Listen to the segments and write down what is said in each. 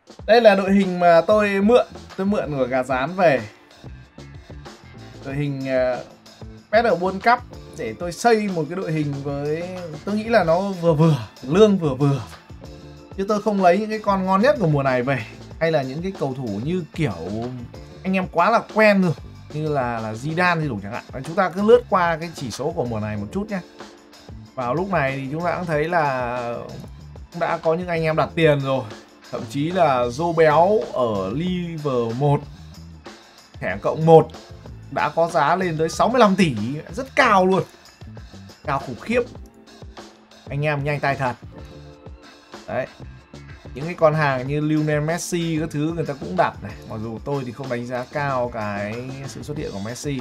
Đây là đội hình mà tôi mượn của gà rán về. Đội hình Battle World Cup để tôi xây một cái đội hình với, tôi nghĩ là nó vừa vừa, lương vừa vừa. Chứ tôi không lấy những cái con ngon nhất của mùa này về, hay là những cái cầu thủ như kiểu anh em quá là quen rồi, như là Zidane thì đủ chẳng hạn. Và chúng ta cứ lướt qua cái chỉ số của mùa này một chút nhé. Vào lúc này thì chúng ta cũng thấy là cũng đã có những anh em đặt tiền rồi. Thậm chí là Joe Béo ở Liver 1, thẻ cộng 1 đã có giá lên tới 65 tỷ, rất cao luôn, cao khủng khiếp. Anh em nhanh tay thật. Đấy, những cái con hàng như Lionel Messi các thứ người ta cũng đặt này, mặc dù tôi thì không đánh giá cao cái sự xuất hiện của Messi.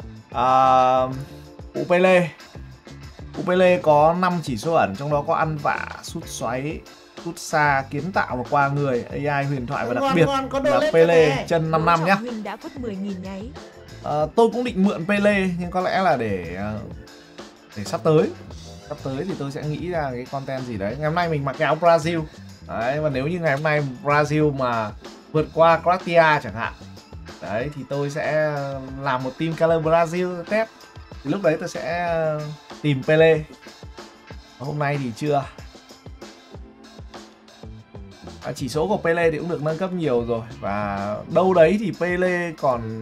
Upele có 5 chỉ số ẩn, trong đó có ăn vạ, sút xoáy, sút xa, kiến tạo và qua người, AI huyền thoại và đặc biệt là Pele chân 5 năm nhá. Đã vứt 10.000 nháy. Tôi cũng định mượn Pele nhưng có lẽ là để sắp tới thì tôi sẽ nghĩ ra cái content gì đấy. Ngày hôm nay mình mặc cái áo Brazil đấy, và nếu như ngày hôm nay Brazil mà vượt qua Croatia chẳng hạn đấy, thì tôi sẽ làm một team color Brazil test, thì lúc đấy tôi sẽ tìm Pele. Hôm nay thì chưa. Chỉ số của Pele thì cũng được nâng cấp nhiều rồi, và đâu đấy thì Pele còn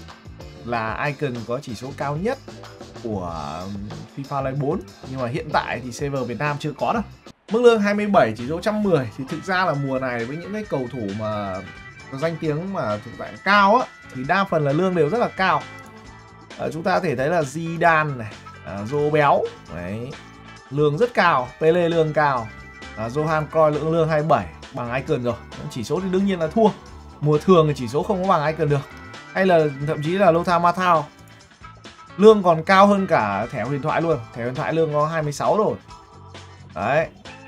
là icon có chỉ số cao nhất của FIFA Live 4, nhưng mà hiện tại thì server Việt Nam chưa có đâu. Mức lương 27, chỉ số 110 thì thực ra là mùa này với những cái cầu thủ mà có danh tiếng mà thuộc dạng cao á, thì đa phần là lương đều rất là cao. Chúng ta có thể thấy là Zidane này, Joe Béo đấy, lương rất cao, Pele lương cao, Johan Cruyff lương 27 bằng icon rồi. Chỉ số thì đương nhiên là thua, mùa thường thì chỉ số không có bằng icon được. Hay là thậm chí là Lothar Matthäus lương còn cao hơn cả thẻ huyền thoại luôn, thẻ huyền thoại lương có 26 rồi đấy,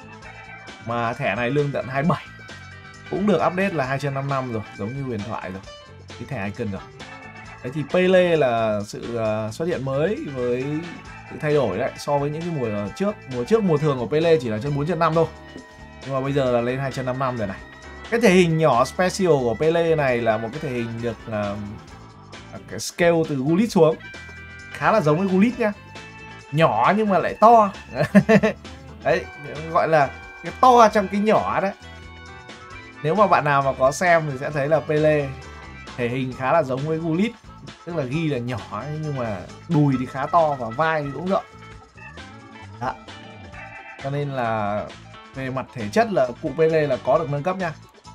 mà thẻ này lương tận 27, cũng được update là 255 rồi, giống như huyền thoại rồi, cái thẻ icon rồi. Đấy thì Pele là sự xuất hiện mới với sự thay đổi đấy, so với những cái mùa trước mùa thường của Pele chỉ là chân 4 chân 5 thôi, nhưng mà bây giờ là lên 2 chân 55 rồi này. Cái thể hình nhỏ special của Pele này là một cái thể hình được cái scale từ Gullit xuống, khá là giống với Gullit nhá, nhỏ nhưng mà lại to. Đấy, gọi là cái to trong cái nhỏ đấy. Nếu mà bạn nào mà có xem thì sẽ thấy là Pele thể hình khá là giống với Gullit, tức là ghi là nhỏ nhưng mà đùi thì khá to và vai thì cũng rộng. Đó. Cho nên là về mặt thể chất là cụ Pele là có được nâng cấp nha.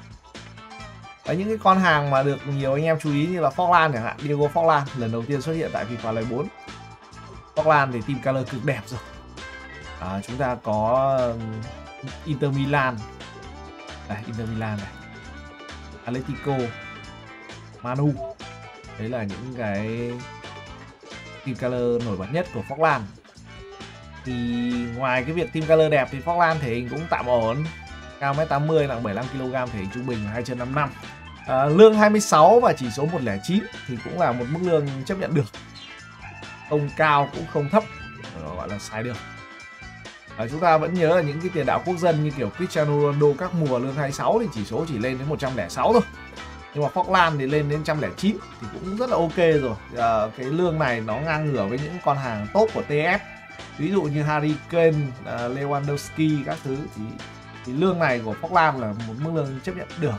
Đấy, những cái con hàng mà được nhiều anh em chú ý như là Forlan chẳng hạn, Diego Forlan lần đầu tiên xuất hiện tại FIFA Live 4. Forlan thì team color cực đẹp rồi. Chúng ta có Inter Milan, đây, Inter Milan này, Atletico, Manu. Đấy là những cái team color nổi bật nhất của Forlan. Thì ngoài cái việc team color đẹp thì Forlan thể hình cũng tạm ổn, cao 1m80, nặng 75kg, thể hình trung bình 2 chân 55. Lương 26 và chỉ số 109 thì cũng là một mức lương chấp nhận được, không cao cũng không thấp, gọi là xài được. Chúng ta vẫn nhớ là những cái tiền đạo quốc dân như kiểu Cristiano Ronaldo các mùa lương 26 thì chỉ số chỉ lên đến 106 thôi, nhưng mà Forlan thì lên đến 109 thì cũng rất là ok rồi. Cái lương này nó ngang ngửa với những con hàng top của TF, ví dụ như Harry Kane, Lewandowski các thứ, thì lương này của Forlan là một mức lương chấp nhận được.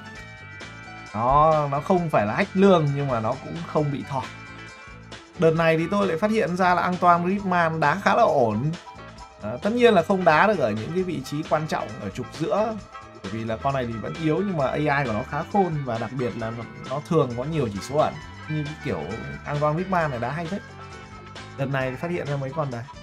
Nó không phải là hách lương nhưng mà nó cũng không bị thọt. Đợt này thì tôi lại phát hiện ra là Antoine Griezmann đá khá là ổn. Tất nhiên là không đá được ở những cái vị trí quan trọng ở trục giữa, bởi vì là con này thì vẫn yếu, nhưng mà AI của nó khá khôn, và đặc biệt là nó thường có nhiều chỉ số ẩn, như cái kiểu Antoine Griezmann này đá hay thế. Đợt này phát hiện ra mấy con này.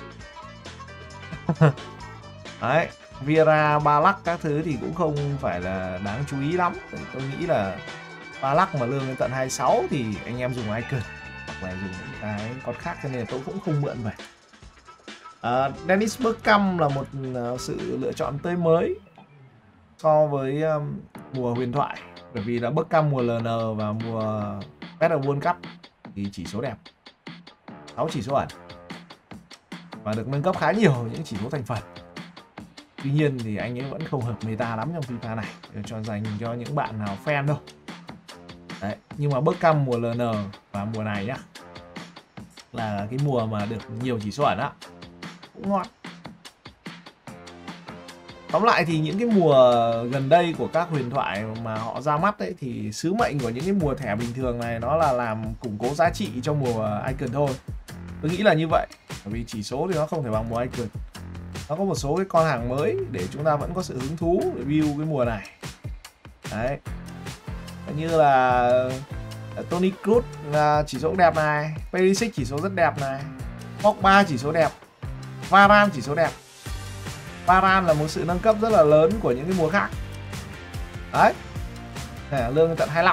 Đấy, Vieira, Ballack các thứ thì cũng không phải là đáng chú ý lắm. Tôi nghĩ là Ballack mà lương đến tận 26 thì anh em dùng icon hoặc là dùng những cái con khác, cho nên là tôi cũng không mượn về. Dennis Bergkamp là một sự lựa chọn tươi mới so với mùa huyền thoại, bởi vì là Bergkamp mùa LN và mùa Battle World Cup thì chỉ số đẹp, 6 chỉ số ẩn, và được nâng cấp khá nhiều những chỉ số thành phần. Tuy nhiên thì anh ấy vẫn không hợp meta lắm trong FIFA này, cho dành cho những bạn nào fan thôi. Đấy, nhưng mà Beckham mùa LN và mùa này nhá, là cái mùa mà được nhiều chỉ số ẩn á, cũng ngon. Tóm lại thì những cái mùa gần đây của các huyền thoại mà họ ra mắt ấy, thì sứ mệnh của những cái mùa thẻ bình thường này nó là làm củng cố giá trị cho mùa Icon thôi. Tôi nghĩ là như vậy, bởi vì chỉ số thì nó không thể bằng mùa Icon. Nó có một số cái con hàng mới để chúng ta vẫn có sự hứng thú để view cái mùa này. Đấy, như là Toni Kroos là chỉ số đẹp này, Perisic chỉ số rất đẹp này, Pogba chỉ số đẹp, Varane chỉ số đẹp. Varane là một sự nâng cấp rất là lớn của những cái mùa khác. Đấy, này, lương tận 25.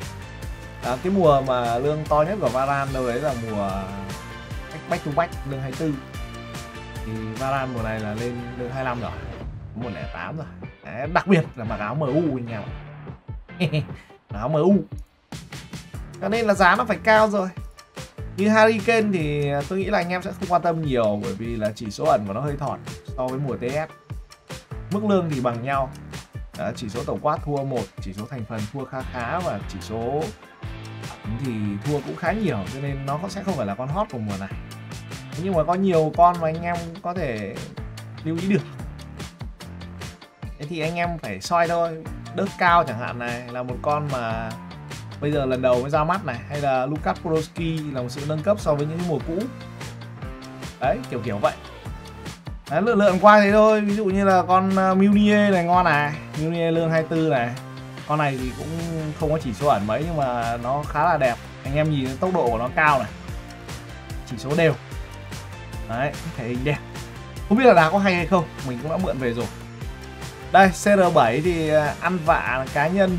Cái mùa mà lương to nhất của Varane đâu đấy là mùa back to back lương 24. Thì Varane mùa này là lên lương 25 rồi, 108 rồi. Đấy, đặc biệt là mặc áo MU anh em. Áo MU. Cho nên là giá nó phải cao rồi. Như Harry Kane thì tôi nghĩ là anh em sẽ không quan tâm nhiều, bởi vì là chỉ số ẩn của nó hơi thọt so với mùa TS. Mức lương thì bằng nhau. Chỉ số tổng quát thua 1, chỉ số thành phần thua khá và chỉ số thì thua cũng khá nhiều, cho nên nó sẽ không phải là con hot của mùa này. Nhưng mà có nhiều con mà anh em có thể lưu ý được. Thế thì anh em phải soi thôi. Đớt cao chẳng hạn này là một con mà bây giờ lần đầu mới ra mắt này, hay là Lukas Podolski là một sự nâng cấp so với những mùa cũ. Đấy, kiểu vậy. Đấy, lượn qua thế thôi. Ví dụ như là con Meunier này ngon này, Meunier lương 24 này. Con này thì cũng không có chỉ số ẩn mấy nhưng mà nó khá là đẹp. Anh em nhìn tốc độ của nó cao này, chỉ số đều. Đấy, thể hình đẹp. Không biết là đá có hay hay không, mình cũng đã mượn về rồi. Đây, CR7 thì ăn vạ cá nhân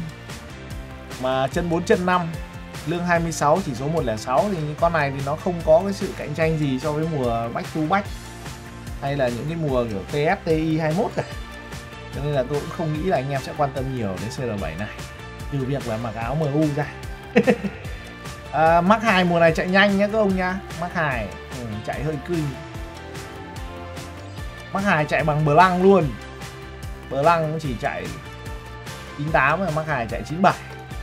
mà chân 4 chân 5, lương 26, chỉ số 106. Thì những con này thì nó không có cái sự cạnh tranh gì so với mùa back to back hay là những cái mùa kiểu TSTI 21 cả. Cho nên là tôi cũng không nghĩ là anh em sẽ quan tâm nhiều đến CR7 này, trừ việc là mặc áo MU ra. Mắc 2 mùa này chạy nhanh nhá các ông nha. Mắc 2 chạy hơi kinh. Mắc 2 chạy bằng Blanc luôn. Blanc cũng chỉ chạy 98, Mắc 2 chạy 97.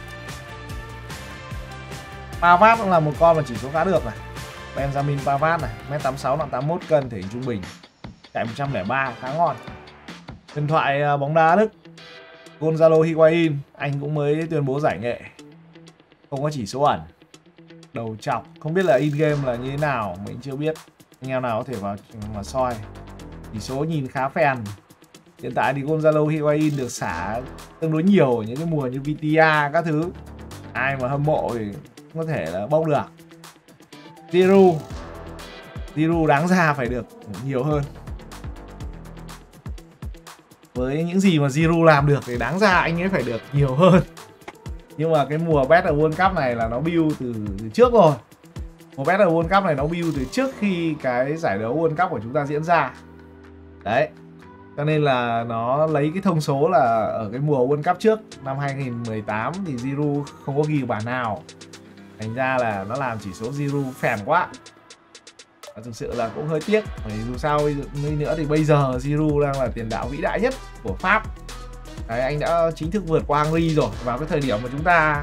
Pavard cũng là một con mà chỉ số khá được này. Benjamin Pavard này, 1m86, nặng 81 cân, thể hình trung bình, chạy 103, khá ngon. Huyền thoại bóng đá Đức Gonzalo Higuain, anh cũng mới tuyên bố giải nghệ, không có chỉ số ẩn, đầu chọc, không biết là in game là như thế nào, mình chưa biết. Anh em nào có thể vào mà soi. Chỉ số nhìn khá phèn. Hiện tại thì Gonzalo Higuain được xả tương đối nhiều ở những cái mùa như Vitia các thứ. Ai mà hâm mộ thì có thể là bốc được. Giroud đáng ra phải được nhiều hơn. Với những gì mà Giroud làm được thì đáng ra anh ấy phải được nhiều hơn. Nhưng mà cái mùa Better World Cup này là nó build từ trước rồi. Mùa Better World Cup này nó build từ trước khi cái giải đấu World Cup của chúng ta diễn ra. Đấy. Cho nên là nó lấy cái thông số là ở cái mùa World Cup trước năm 2018 thì Giroud không có ghi bàn nào. Thành ra là nó làm chỉ số Giroud phèn quá. Và thực sự là cũng hơi tiếc. Bởi dù sao nữa thì bây giờ Giroud đang là tiền đạo vĩ đại nhất của Pháp. Đấy, anh đã chính thức vượt qua Henry rồi vào cái thời điểm mà chúng ta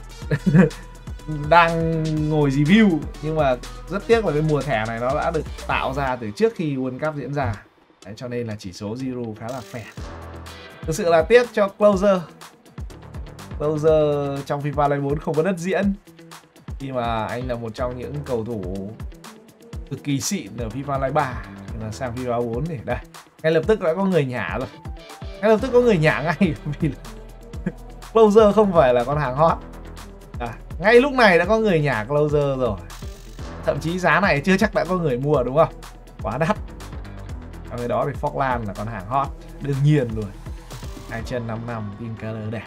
đang ngồi review. Nhưng mà rất tiếc là cái mùa thẻ này nó đã được tạo ra từ trước khi World Cup diễn ra. Đấy, cho nên là chỉ số Giroud khá là phèn. Thực sự là tiếc cho Closer. Closer trong FIFA Live 4 không có đất diễn, khi mà anh là một trong những cầu thủ cực kỳ xịn ở FIFA Live 3. Nhưng mà sang FIFA 4 thì đây, ngay lập tức đã có người nhả rồi. Ngay lập tức có người nhả ngay. Vì Closer không phải là con hàng hot. Ngay lúc này đã có người nhả Closer rồi. Thậm chí giá này chưa chắc đã có người mua đúng không? Quá đắt. Trong cái đó thì Forlan là con hàng hot, đương nhiên luôn. 2 chân 5 năm, team color đẹp.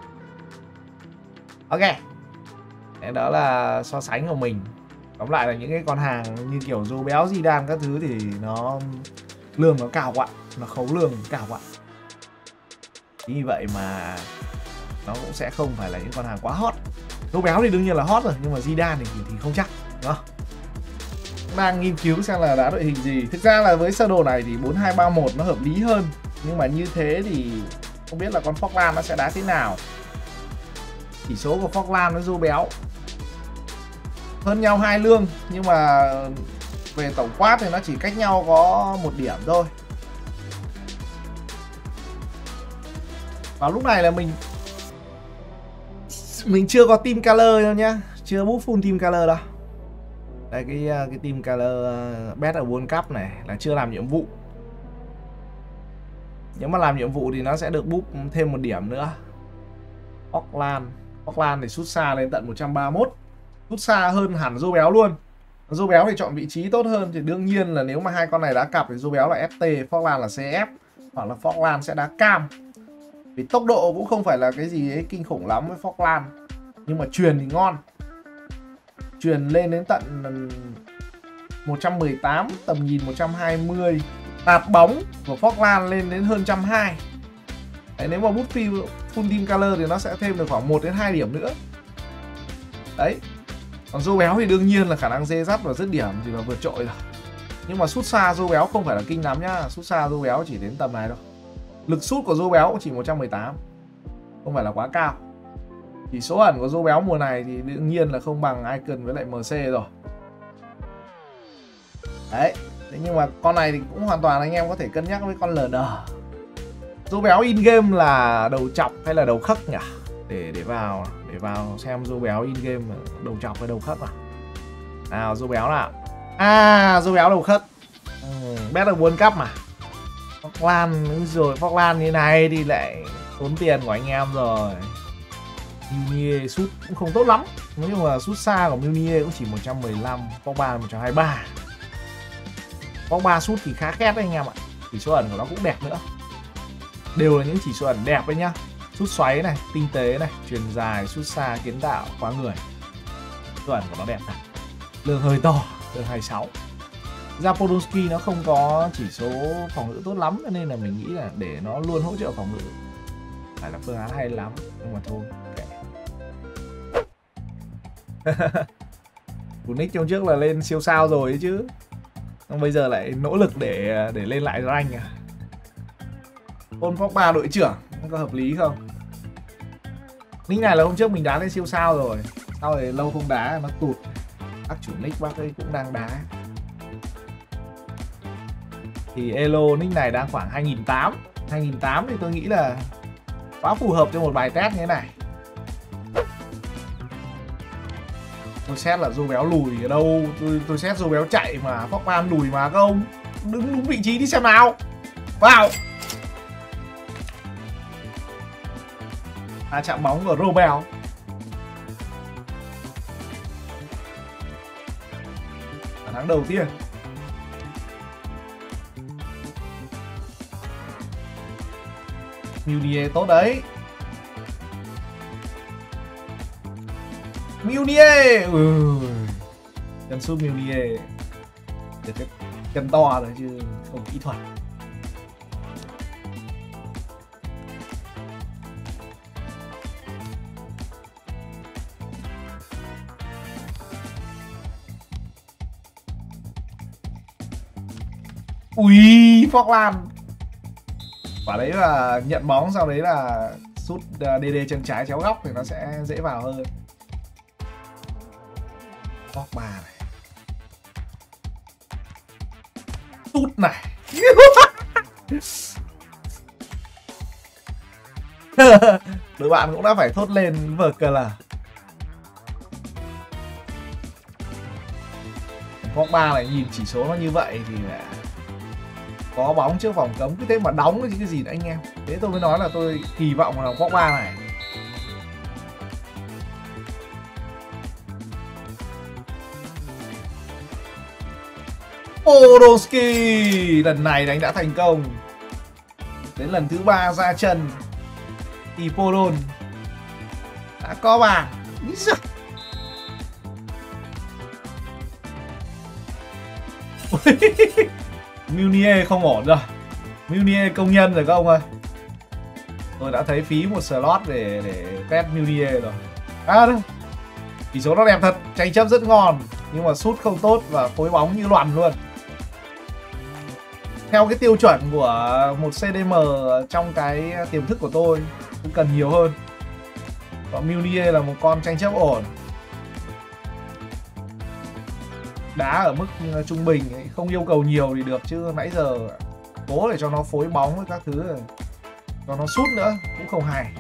Ok, đó là so sánh của mình. Tóm lại là những cái con hàng như kiểu Dô Béo, Zidane các thứ thì nó lương nó cao quá, nó khấu lương cao quá. Như vậy mà nó cũng sẽ không phải là những con hàng quá hot. Dô Béo thì đương nhiên là hot rồi, nhưng mà Zidane thì không chắc, đúng không? Đang nghiên cứu xem là đá đội hình gì. Thực ra là với sơ đồ này thì 4-2-3-1 nó hợp lý hơn. Nhưng mà như thế thì không biết là con Forkland nó sẽ đá thế nào. Chỉ số của Forkland với Zobéo hơn nhau 2 lương, nhưng mà về tổng quát thì nó chỉ cách nhau có 1 điểm thôi. Vào lúc này là mình chưa có team color đâu nhá, chưa bút full team color đâu. Đây cái team color bet ở World Cup này là chưa làm nhiệm vụ. Nếu mà làm nhiệm vụ thì nó sẽ được búp thêm 1 điểm nữa. Forkland thì sút xa lên tận 131, sút xa hơn hẳn Zobéo luôn. Zobéo thì chọn vị trí tốt hơn, thì đương nhiên là nếu mà hai con này đá cặp thì Zobéo là FT, Forkland là CF, hoặc là Forkland sẽ đá cam. Vì tốc độ cũng không phải là cái gì ấy kinh khủng lắm với Forkland, nhưng mà truyền thì ngon. Truyền lên đến tận 118, tầm nhìn 120, tạt bóng của Forkland lên đến hơn 120. Đấy, nếu mà bút full team color thì nó sẽ thêm được khoảng 1 đến 2 điểm nữa. Đấy. Còn Zobéo thì đương nhiên là khả năng dê dắt và dứt điểm thì là vượt trội rồi. Nhưng mà sút xa Zobéo không phải là kinh lắm nhá, sút xa Zobéo chỉ đến tầm này thôi. Lực sút của Zobéo cũng chỉ 118, không phải là quá cao. Chỉ số ẩn của Zobéo mùa này thì đương nhiên là không bằng Icon với lại MC rồi. Đấy. Thế nhưng mà con này thì cũng hoàn toàn anh em có thể cân nhắc với con LN. Zobéo in game là đầu chọc hay là đầu khấc nhỉ? Để vào xem Zobéo in game đầu chọc hay đầu khấc à? Nào Zobéo nào. Zobéo đầu khấc. Bet được World Cup mà. Forkland rồi, Forkland như này thì lại tốn tiền của anh em rồi. Meunier sút cũng không tốt lắm, nhưng mà sút xa của Meunier cũng chỉ 115, Pogba 123. Pogba sút thì khá khét đấy anh em ạ. Chỉ số ẩn của nó cũng đẹp nữa. Đều là những chỉ số ẩn đẹp đấy nhá. Sút xoáy này, tinh tế này, truyền dài, sút xa, kiến tạo, khóa người. Chỉ số ẩn của nó đẹp thật. Lương hơi to, lương 26. Zapolonsky nó không có chỉ số phòng ngự tốt lắm, nên là mình nghĩ là để nó luôn hỗ trợ phòng ngự phải là phương án hay lắm, nhưng mà thôi kệ. Nick trong trước là lên siêu sao rồi ấy chứ, xong bây giờ lại nỗ lực để lên lại rank à. Paul Pogba đội trưởng có hợp lý không? Nick này là hôm trước mình đá lên siêu sao rồi, sau rồi lâu không đá nó tụt. Bác chủ Nick bác ấy cũng đang đá. Thì elo nick này đang khoảng 2008. 2008 thì tôi nghĩ là quá phù hợp cho một bài test như thế này. Tôi xét là Zobéo lùi ở đâu, tôi xét Zobéo chạy mà Forkland lùi mà các ông. Đứng đúng vị trí đi xem nào. Vào. Chạm bóng của Robel. Bàn thắng đầu tiên. Meunier tốt đấy. Meunier. Chân sút Meunier. Được cái chân to rồi chứ không kỹ thuật. Ui, Forkland. Quả đấy là nhận bóng, sau đấy là sút DD chân trái chéo góc thì nó sẽ dễ vào hơn. Pogba này. Sút này. Đội bạn cũng đã phải thốt lên vờ cờ là. Pogba này nhìn chỉ số nó như vậy thì là có bóng trước vòng cấm, cứ thế mà đóng cái gì nữa anh em. Thế tôi mới nói là tôi kỳ vọng vào Pogba này. Podolski lần này đánh đã thành công. Đến lần thứ 3 ra chân thì Podol đã có bàn. Meunier không ổn rồi. Meunier công nhân rồi các ông ơi. Tôi đã thấy phí một slot để test Meunier rồi. Đâu. Chỉ số nó đẹp thật, tranh chấp rất ngon, nhưng mà sút không tốt và phối bóng như loạn luôn. theo cái tiêu chuẩn của một CDM trong cái tiềm thức của tôi cần nhiều hơn. Còn Munier là một con tranh chấp ổn, đá ở mức trung bình ấy, không yêu cầu nhiều thì được, chứ nãy giờ cố để cho nó phối bóng với các thứ, cho nó sút nữa cũng không hay.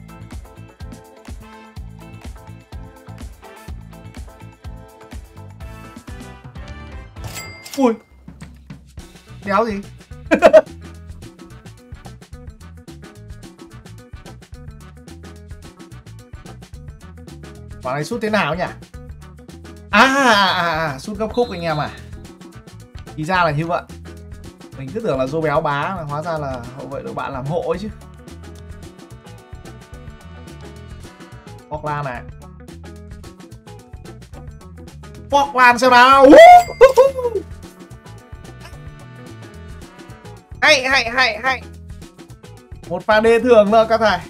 Ui, đéo gì. Quả này sút thế nào nhỉ? Sút gấp khúc anh em à. Thì ra là như vậy. Mình cứ tưởng là Dô béo bá, hóa ra là hậu vệ đội bạn làm hộ ấy chứ. Portland này. Portland xem nào. Hay. Một pha đê thường thôi các thầy.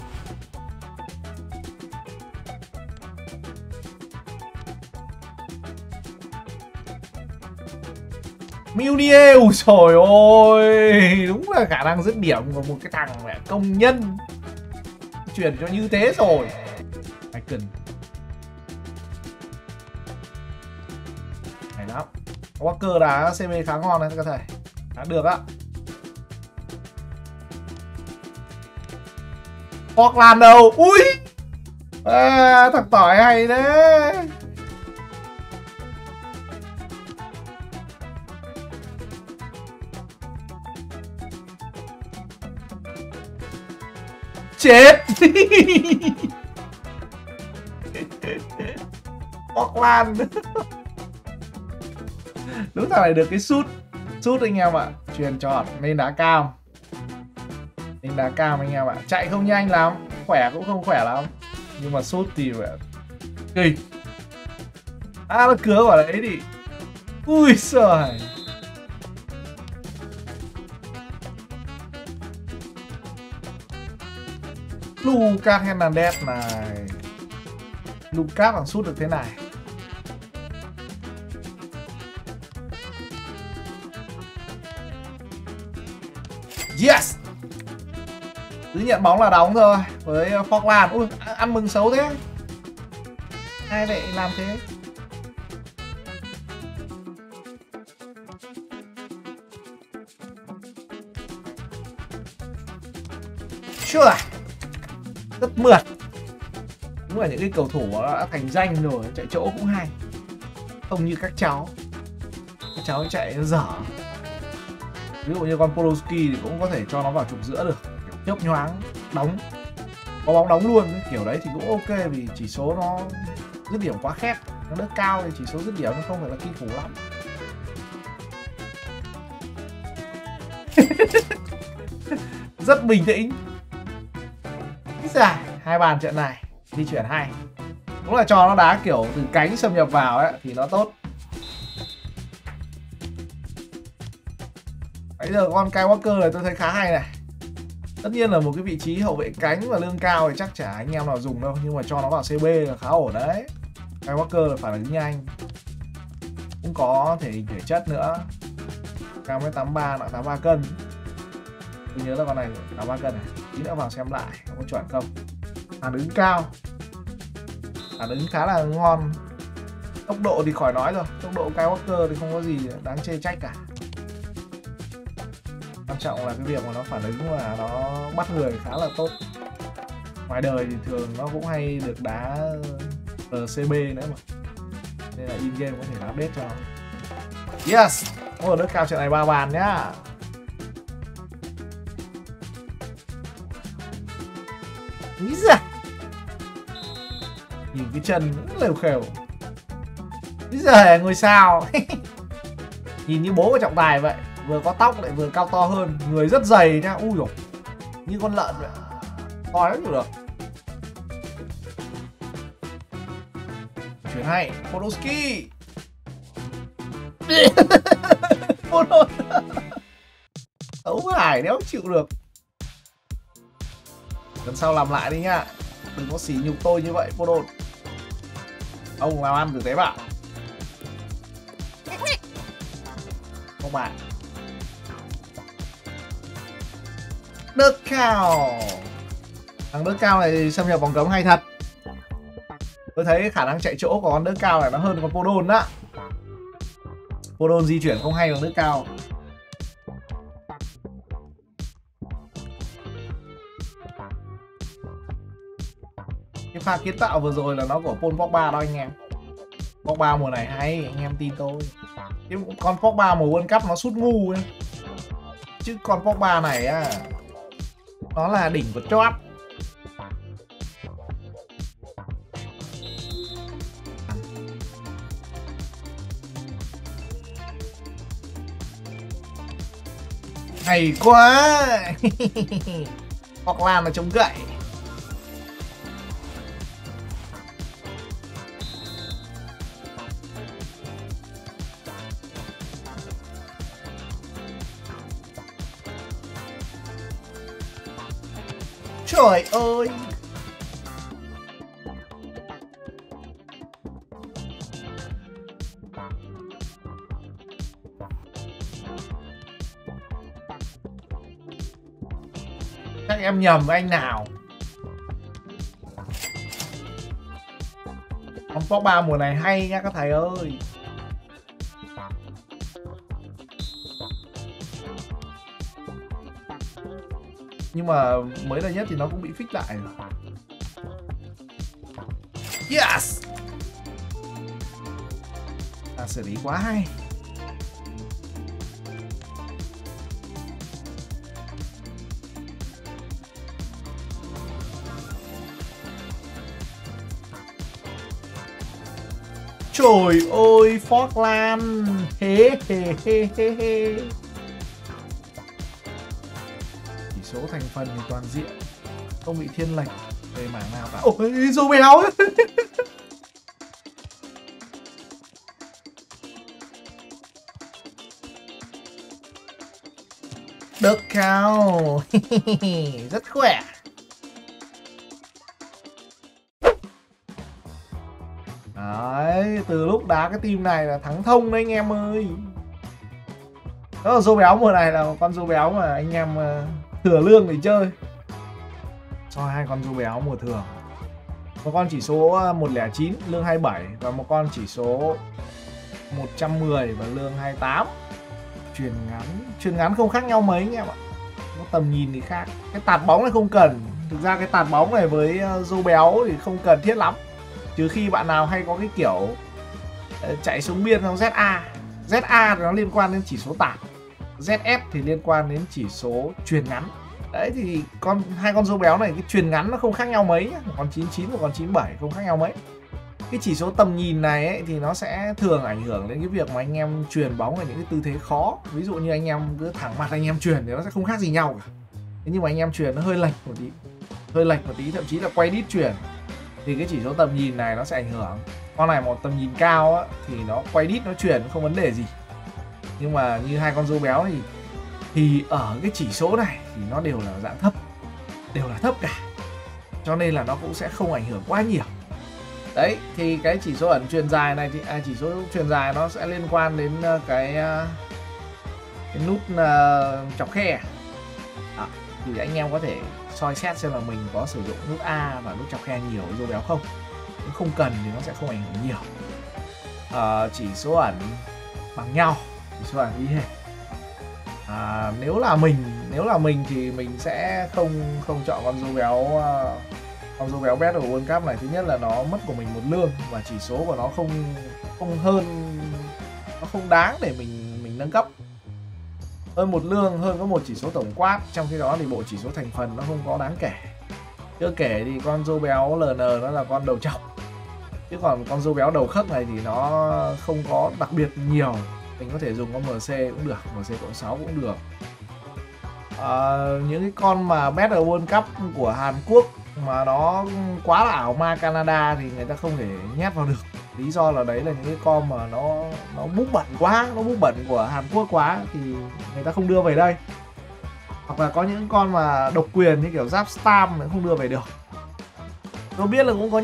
Munier, ui trời ơi, đúng là khả năng dứt điểm của một cái thằng mẹ công nhân. Chuyển cho như thế rồi. Icon. Hay lắm. Walker đá CB khá ngon đấy các thầy. Đã được á. Portland đâu? Ui. Thằng tỏi hay đấy. Chết. Portland. Đúng thằng này được cái sút anh em ạ. Truyền tròn nên đá cam. Nên đá cam anh em ạ. Chạy không nhanh lắm, khỏe cũng không khỏe lắm, nhưng mà sút thì kinh. Nó cứa quả đấy đi. Ui giời. Lucas Hernandez này. Lucas bằng sút được thế này. Yes. Cứ nhận bóng là đóng thôi. Với Portland. Ui, ăn mừng xấu thế. Ai lại làm thế? Chưa. Rất mượt. Đúng là những cái cầu thủ đã thành danh rồi, chạy chỗ cũng hay. Không như các cháu. Các cháu chạy nó dở. Ví dụ như con Podolski thì cũng có thể cho nó vào trục giữa được, kiểu nhấp nhoáng, đóng, có bóng đóng luôn. Kiểu đấy thì cũng ok, vì chỉ số nó dứt điểm quá khét, nó đỡ cao thì chỉ số dứt điểm nó không phải là kinh khủng lắm. Rất bình tĩnh. Giải 2 bàn trận này, di chuyển hay. Cũng là cho nó đá kiểu từ cánh xâm nhập vào ấy thì nó tốt. Bây giờ con Kyle Walker này tôi thấy khá hay này. Tất nhiên là một cái vị trí hậu vệ cánh và lương cao thì chắc chả anh em nào dùng đâu, nhưng mà cho nó vào CB là khá ổn đấy. Kyle Walker là phản ứng nhanh, cũng có thể hình thể chất nữa. Cao 1m83, nặng 83 cân. Tôi nhớ là con này 83 cân này. Tí nữa vào xem lại có chuẩn không. Phản ứng cao, phản ứng khá là ngon. Tốc độ thì khỏi nói rồi, tốc độ Kyle Walker thì không có gì đáng chê trách cả. Quan trọng là cái việc mà nó phản ứng và nó bắt người khá là tốt. Ngoài đời thì thường nó cũng hay được đá RCB nữa mà, nên là in game có thể là update cho. Yes, ở nước cao trận này 3 bàn nhá. Nghĩ ra nhìn cái chân lều khều. Bây giờ ngôi sao. Nhìn như bố của trọng tài vậy, vừa có tóc lại vừa cao to hơn, người rất dày nhá. Ui dồi, như con lợn vậy, to lắm được. Chuyển hay, Podolski. Ấu Hải đéo chịu được. Lần sau làm lại đi nhá, đừng có xỉ nhục tôi như vậy Podol. Ông làm ăn tử tế bảo. Không bạn. Đức Cao. Thằng Đức Cao này xâm nhập vòng cấm hay thật. Tôi thấy khả năng chạy chỗ của con Đức Cao này nó hơn con Podol đó. Podol di chuyển không hay bằng Đức Cao. Cái pha kiến tạo vừa rồi là nó của Paul Pogba đó anh em. Pogba mùa này hay, anh em tin tôi. Chứ con Pogba mùa World Cup nó sút ngu ấy. Chứ con Pogba này á, nó là đỉnh của chót. Hay quá. Hoặc là nó chống gậy. Trời ơi. Chắc em nhầm với anh nào. Con Pogba mùa này hay nha các thầy ơi. Nhưng mà mới đây nhất thì nó cũng bị fix lại rồi. Yes. Xử lý quá hay. Trời ơi, Forlan. Hê hê hê hê hê. Chỉ số thành phần thì toàn diện, không bị thiên lệch về mảng nào cả. Ôi, dù béo. Đức Cao. Rất khỏe. Đấy, từ lúc đá cái team này là thắng thông đấy anh em ơi. Đó là Dô Béo mùa này là con Dô Béo mà anh em thừa lương để chơi. Cho hai con Dô Béo mùa thường. Một con chỉ số 109 lương 27 và một con chỉ số 110 và lương 28. Chuyền ngắn không khác nhau mấy anh em ạ. Nó tầm nhìn thì khác. Cái tạt bóng này không cần. Thực ra cái tạt bóng này với Dô Béo thì không cần thiết lắm. Trừ khi bạn nào hay có cái kiểu chạy xuống biên trong ZA. ZA thì nó liên quan đến chỉ số tạt. ZF thì liên quan đến chỉ số chuyền ngắn. Đấy thì hai con Dô Béo này cái chuyền ngắn nó không khác nhau mấy. Một con 99, một con 97 không khác nhau mấy. Cái chỉ số tầm nhìn này ấy, thì nó sẽ thường ảnh hưởng đến cái việc mà anh em chuyền bóng ở những cái tư thế khó. Ví dụ như anh em cứ thẳng mặt anh em chuyền thì nó sẽ không khác gì nhau cả. Thế nhưng mà anh em chuyền nó hơi lệch một tí, thậm chí là quay đít chuyền thì cái chỉ số tầm nhìn này nó sẽ ảnh hưởng. Con này một tầm nhìn cao á, thì nó quay đít nó chuyền không vấn đề gì. Nhưng mà như hai con Dô Béo thì ở cái chỉ số này thì nó đều là dạng thấp, đều là thấp cả, cho nên là nó cũng sẽ không ảnh hưởng quá nhiều. Đấy thì cái chỉ số ẩn chuyền dài này thì chỉ số chuyền dài nó sẽ liên quan đến cái nút chọc khe. Đó, thì anh em có thể soi xét xem là mình có sử dụng nút A và nút chọc khe nhiều Dô Béo không. Nếu không cần thì nó sẽ không ảnh hưởng nhiều. Chỉ số ẩn bằng nhau, chỉ số ẩn y hệt. Nếu là mình thì mình sẽ không chọn con Dô Béo. Con Dô Béo Battle World Cup này thứ nhất là nó mất của mình một lương và chỉ số của nó không hơn, nó không đáng để mình nâng cấp. Hơn một lương, hơn có một chỉ số tổng quát, trong khi đó thì bộ chỉ số thành phần nó không có đáng kể. Chưa kể thì con Dô Béo LN nó là con đầu trọc, chứ còn con Dô Béo đầu khớp này thì nó không có đặc biệt nhiều. Mình có thể dùng con MC cũng được, MC cộng 6 cũng được. Những cái con mà Battle World Cup của Hàn Quốc mà nó quá là ảo ma Canada thì người ta không thể nhét vào được. Lý do là đấy là những cái con mà nó búp bẩn quá, nó búp bẩn của Hàn Quốc quá thì người ta không đưa về đây. Hoặc là có những con mà độc quyền như kiểu Giáp Stam cũng không đưa về được. Tôi biết là cũng có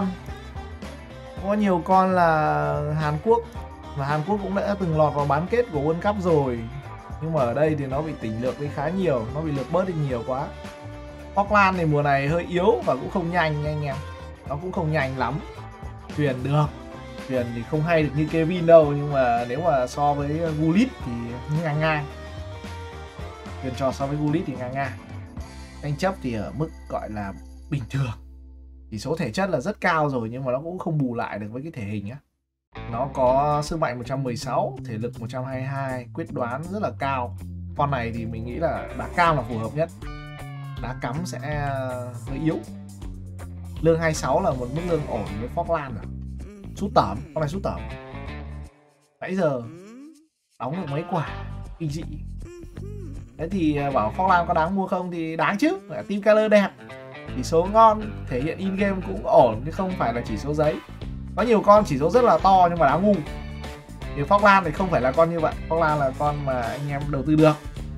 nhiều con là Hàn Quốc, và Hàn Quốc cũng đã từng lọt vào bán kết của World Cup rồi. Nhưng mà ở đây thì nó bị tỉnh lược đi khá nhiều, nó bị lược bớt đi nhiều quá. Falkland thì mùa này hơi yếu và cũng không nhanh nha anh em. Nó cũng không nhanh lắm. Thuyền được, thuyền thì không hay được như Kevin đâu, nhưng mà nếu mà so với Gullit thì ngang ngang. Thuyền trò so với Gullit thì ngang ngang. Tranh chấp thì ở mức gọi là bình thường. Chỉ số thể chất là rất cao rồi, nhưng mà nó cũng không bù lại được với cái thể hình á. Nó có sức mạnh 116, thể lực 122, quyết đoán rất là cao. Con này thì mình nghĩ là đá cao là phù hợp nhất. Đá cắm sẽ hơi yếu. Lương 26 là một mức lương ổn với Falkland rồi. Sút tẩm, con này sút tẩm. Nãy giờ đóng được mấy quả kinh dị. Thế thì bảo Falkland có đáng mua không thì đáng chứ. Team color đẹp, chỉ số ngon, thể hiện in game cũng ổn chứ không phải là chỉ số giấy. Có nhiều con chỉ số rất là to nhưng mà đáng ngu. Thì Falkland thì không phải là con như vậy. Falkland là con mà anh em đầu tư được.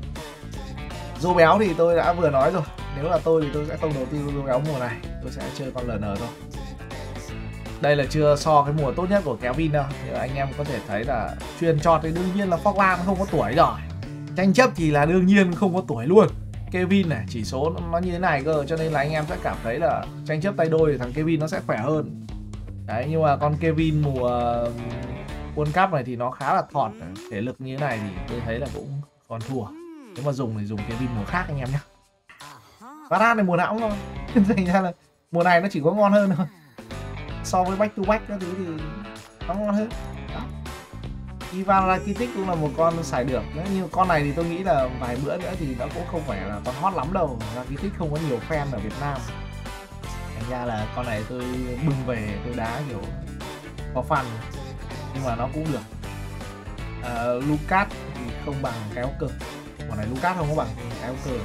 Dô béo thì tôi đã vừa nói rồi. Nếu là tôi thì tôi sẽ không đầu tư dô béo mùa này. Tôi sẽ chơi con LN thôi. Đây là chưa so cái mùa tốt nhất của Kevin đâu. Nhưng anh em có thể thấy là truyền chọt thì đương nhiên là Falkland không có tuổi rồi. Tranh chấp thì là đương nhiên không có tuổi luôn. Kevin này chỉ số nó như thế này cơ, cho nên là anh em sẽ cảm thấy là tranh chấp tay đôi thì thằng Kevin nó sẽ khỏe hơn. Đấy, nhưng mà con Kevin mùa World Cup này thì nó khá là thọt. Thể lực như thế này thì tôi thấy là cũng còn thua. Nếu mà dùng thì dùng Kevin mùa khác anh em nhé. Varane này mùa nào cũng thôi. Thành ra là mùa này nó chỉ có ngon hơn thôi. So với back to back các thứ thì nó ngon hơn. Đó. Ivan Rakitic cũng là một con xài được. Nhưng con này thì tôi nghĩ là vài bữa nữa thì nó cũng không phải là con hot lắm đâu. Rakitic không có nhiều fan ở Việt Nam. Thành ra là con này tôi bưng về tôi đá kiểu có fun. Nhưng mà nó cũng được. Lucas thì không bằng cái áo cờ. Con này Lucas không có bằng cái áo cờ.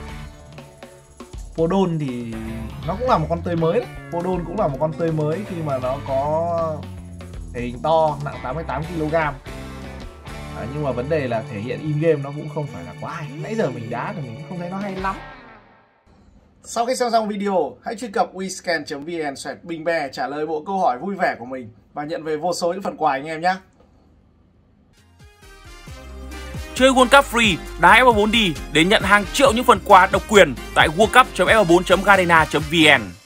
Podol thì nó cũng là một con tươi mới đấy. Podol cũng là một con tươi mới khi mà nó có thể hình to, nặng 88kg. Nhưng mà vấn đề là thể hiện in game nó cũng không phải là quá hay. Nãy giờ mình đá thì mình cũng không thấy nó hay lắm. Sau khi xem xong video, hãy truy cập WeScan.vn/Bingbe trả lời bộ câu hỏi vui vẻ của mình và nhận về vô số những phần quà anh em nhé. Chơi World Cup free, đá F4 đi để nhận hàng triệu những phần quà độc quyền tại worldcup.f4.garena.vn.